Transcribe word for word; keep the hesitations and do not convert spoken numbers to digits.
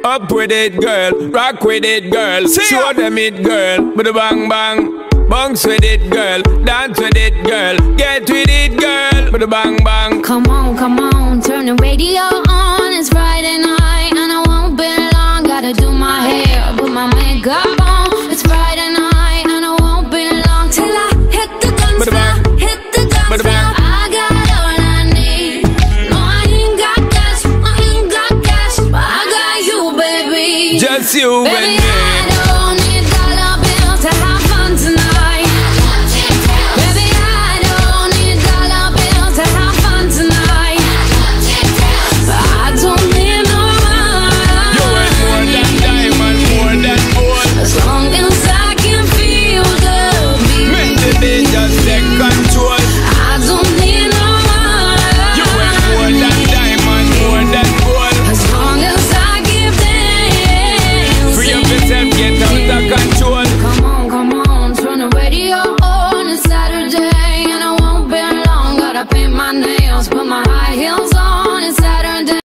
Up with it, girl. Rock with it, girl. Show them it, girl. With a bang bang. Bounce with it, girl. Dance with it, girl. Get with it, girl. With a bang bang. Come on, come on, turn the radio on. It's Friday night and I won't be long. Gotta do my hair, put my makeup on. It's Friday night and I won't be long till I hit the dance floor, hit the dance floor. I got all I need. No, I ain't got cash, I ain't got cash, but I got you, baby. Just you baby, and me. I don't need dollar bills to have fun tonight. Baby, I don't need dollar bills to have fun tonight. But I don't need no money. You ain't more than diamond, more than gold. As long as I can feel the beat. Make the day just take control. I don't need no money. You ain't more than diamond, more than gold. As long as I give them. Free up yourself, get out of control. Come on, come on, turn the radio on. It's Saturday and I won't be long. Gotta paint my nails, put my high heels on.